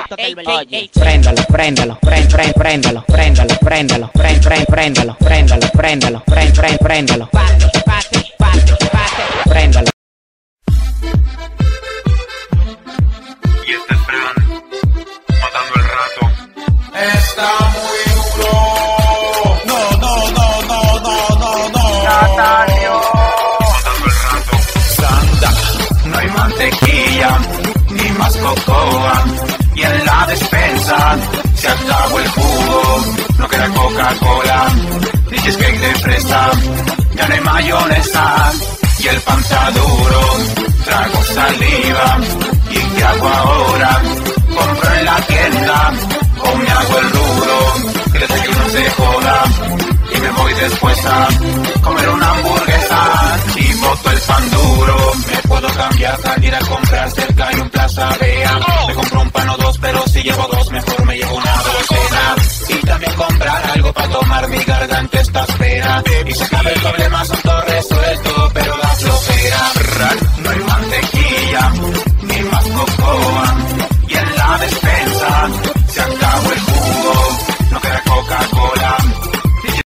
Oye, préndalo, préndalo, préndalo, préndalo, préndalo, préndalo, préndalo, préndalo, préndalo, préndalo, préndalo. Y este es Fran, matando el rato. Está muy duro. No. Natalio, matando el rato. Santa, no hay mantequilla, ni más cocoa. Y en la despensa se acabó el jugo. No queda Coca-Cola, ni cheesecake de fresa. Ya no hay mayonesa, y el pan está duro. Trago saliva, ¿y qué hago ahora? Compro en la tienda, o me hago el rudo. Que desde que no se joda, y me voy después a comer una hamburguesa. Y boto el pan duro. Me puedo cambiar, salir a comprar cerca hay un Plaza Vea. Me compro un pan o dos, pero si llevo dos, mejor me llevo una docena. Y también comprar algo para tomar, mi garganta está fea. Y se acaba el problema, son todos